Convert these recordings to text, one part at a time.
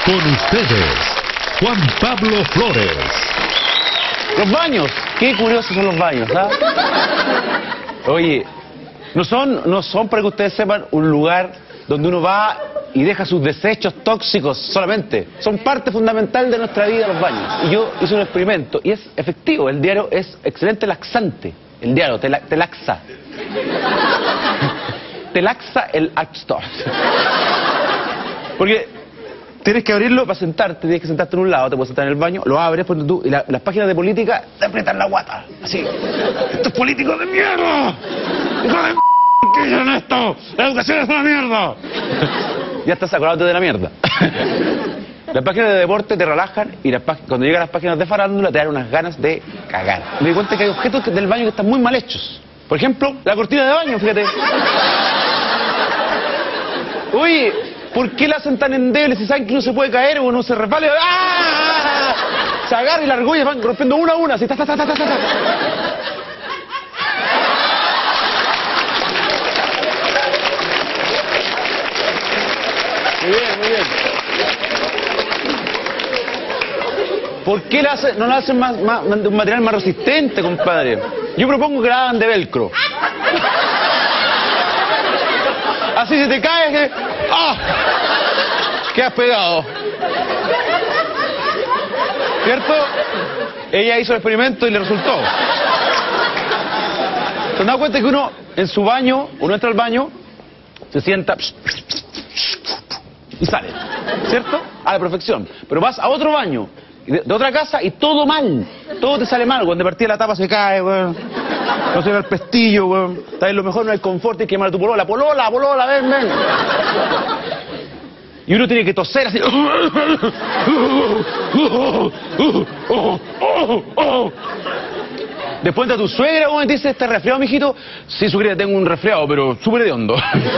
Con ustedes, Juan Pablo Flores. Los baños, qué curiosos son los baños, ¿ah? Oye, no son para que ustedes sepan un lugar donde uno va y deja sus desechos tóxicos solamente. Son parte fundamental de nuestra vida los baños. Y yo hice un experimento y es efectivo. El diario es excelente laxante. El diario te laxa. Te laxa el acto. Porque tienes que abrirlo para sentarte, tienes que sentarte en un lado, te puedes sentar en el baño, lo abres, ponte tú, y las páginas de política te aprietan la guata. Así. ¡Estos políticos de mierda! ¡Hijo de ¿qué hicieron esto? ¡La educación es una mierda! Ya estás acordándote de la mierda. Las páginas de deporte te relajan y cuando llegan las páginas de farándula te dan unas ganas de cagar. Me di cuenta que hay objetos del baño que están muy mal hechos. Por ejemplo, la cortina de baño, fíjate. Uy, ¿por qué la hacen tan endeble si saben que no se puede caer o no se resbale? ¡Ah! Se agarra y las argollas van rompiendo una a una, así, ta. Muy bien. ¿Por qué no la hacen de un material más resistente, compadre? Yo propongo que la hagan de velcro. Así se te cae, ¡ah! Quedas pegado. ¿Cierto? Ella hizo el experimento y le resultó. ¿Se han dado cuenta que uno, en su baño, uno entra al baño, se sienta y sale, ¿cierto? A la perfección. Pero vas a otro baño, de otra casa, y todo mal. Todo te sale mal. Cuando de partida la tapa se cae, weón. No se ve el pestillo, weón. Está bien, lo mejor no hay confort, tienes que llamar a tu polola. Polola, ven. Y uno tiene que toser así. Después entra tu suegra, weón, y te dice, ¿estás resfriado, mijito? Sí, suegra, tengo un resfriado, pero súper hediondo.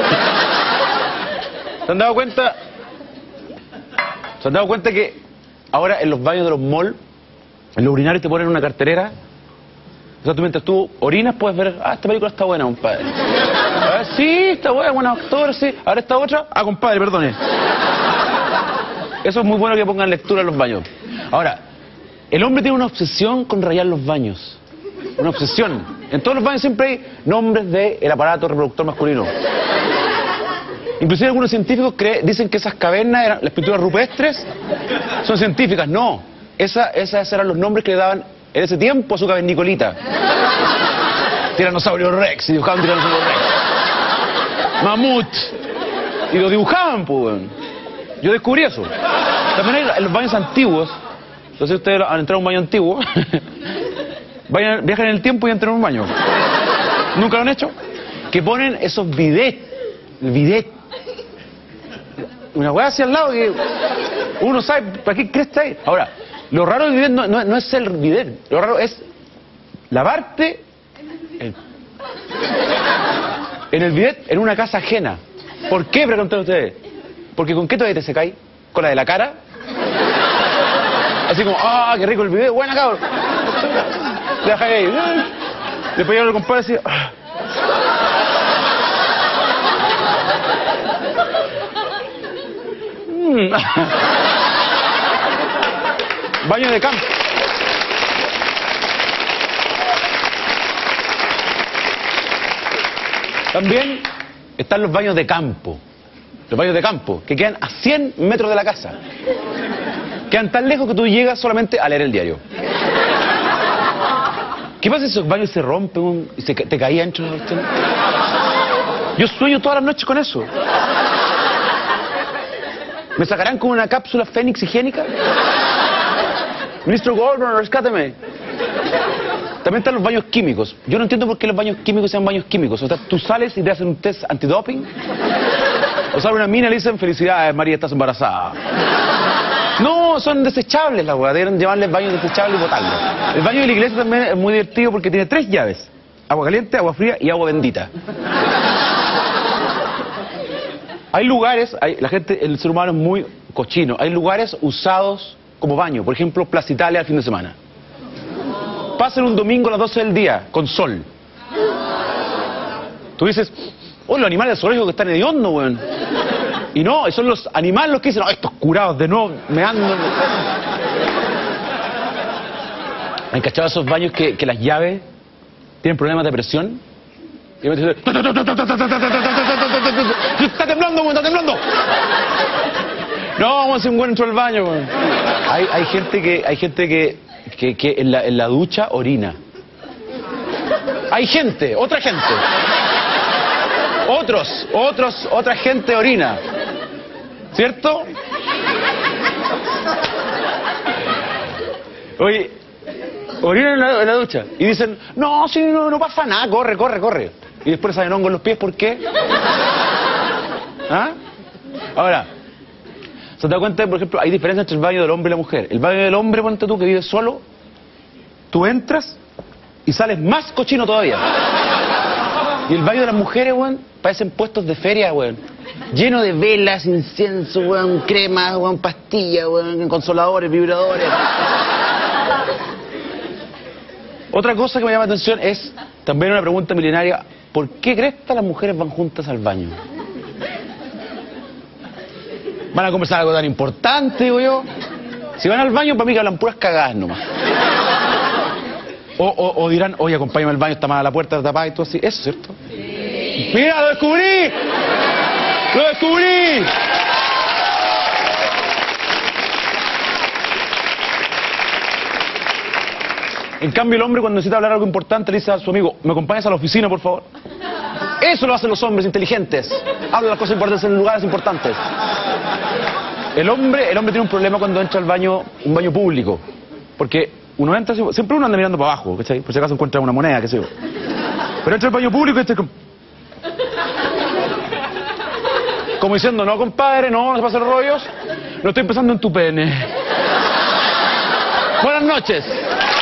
¿Se han dado cuenta? ¿Se han dado cuenta que ahora en los baños de los malls, en los urinarios te ponen una cartelera? O sea, tú mientras tú orinas puedes ver, esta película está buena, compadre. A ver, sí, está buena, buen actor, sí. Ahora esta otra, compadre, perdone. Eso es muy bueno que pongan lectura en los baños. Ahora, el hombre tiene una obsesión con rayar los baños. Una obsesión. En todos los baños siempre hay nombres del aparato reproductor masculino. Inclusive algunos científicos dicen que esas cavernas, las pinturas rupestres, son científicas. No, esas eran los nombres que le daban en ese tiempo a su cavernicolita. Tiranosaurio Rex, y dibujaban Tiranosaurio Rex. Mamut. Y lo dibujaban, pues. Yo descubrí eso. También hay en los baños antiguos. Entonces ustedes han entrado a un baño antiguo. Viajan en el tiempo y entran en un baño. ¿Nunca lo han hecho? Que ponen esos bidets. Una hueá hacia al lado que uno sabe para qué crees está ahí. Ahora, lo raro del bidet no es el bidet, lo raro es lavarte en el bidet en una casa ajena. ¿Por qué, preguntan ustedes? Porque ¿con qué toalleta se cae? ¿Con la de la cara? Así como, qué rico el bidet, buena cabrón. Le deja ahí. Después llega el compadre y dice, baño de campo. También están los baños de campo. Los baños de campo, que quedan a 100 metros de la casa. Quedan tan lejos que tú llegas solamente a leer el diario. ¿Qué pasa si esos baños se rompen y te caía dentro de la cuestión? Yo sueño todas las noches con eso. ¿Me sacarán con una cápsula Fénix higiénica? Ministro Gordon, rescáteme. También están los baños químicos. Yo no entiendo por qué los baños químicos sean baños químicos. O sea, tú sales y te hacen un test antidoping. O sale una mina y le dicen, felicidades, María, estás embarazada. No, son desechables las weas. Deben llevarles baños desechables y botarlos. El baño de la iglesia también es muy divertido porque tiene 3 llaves. Agua caliente, agua fría y agua bendita. Hay lugares, el ser humano es muy cochino. Hay lugares usados como baño. Por ejemplo, Plaza Italia al fin de semana. Pasen un domingo a las 12 del día, con sol. Tú dices, los animales del zoológico que están hediondos, weón. Y no, son los animales los que dicen, no, estos curados de nuevo me andan. ¿Han cachado esos baños que las llaves tienen problemas de presión? Y me dicen, ¡está temblando, güey, está temblando! No, vamos a hacer un buen dentro del baño, güey. Hay gente que en la ducha orina. Hay gente, otra gente. Otra gente orina. ¿Cierto? Oye, orina en la ducha. Y dicen, no, sí, no pasa nada, corre. Y después salen hongos en los pies, ¿por qué? ¿Ah? Ahora, ¿se te da cuenta? Por ejemplo, hay diferencia entre el baño del hombre y la mujer. El baño del hombre, ponte tú, que vives solo, tú entras y sales más cochino todavía. Y el baño de las mujeres, weón, parecen puestos de feria, weón. Lleno de velas, incienso, weón, cremas, weón, pastillas, weón, consoladores, vibradores. Otra cosa que me llama la atención es también una pregunta milenaria. ¿Por qué crees que las mujeres van juntas al baño? ¿Van a conversar algo tan importante, digo yo? Si van al baño, para mí que hablan puras cagadas nomás. O dirán, oye, acompáñame al baño, está mal a la puerta, tapada y todo así. Eso, ¿cierto? Sí. ¡Mira, lo descubrí! ¡Lo descubrí! En cambio, el hombre cuando necesita hablar algo importante le dice a su amigo, ¿me acompañas a la oficina, por favor? Eso lo hacen los hombres inteligentes. Hablan las cosas importantes en lugares importantes. El hombre tiene un problema cuando entra al baño, un baño público. Porque uno entra, siempre uno anda mirando para abajo, ¿cachai? Por si acaso encuentra una moneda, qué sé yo. Pero entra al baño público y está como diciendo, no, compadre, no se pasen rollos. No estoy pensando en tu pene. Buenas noches.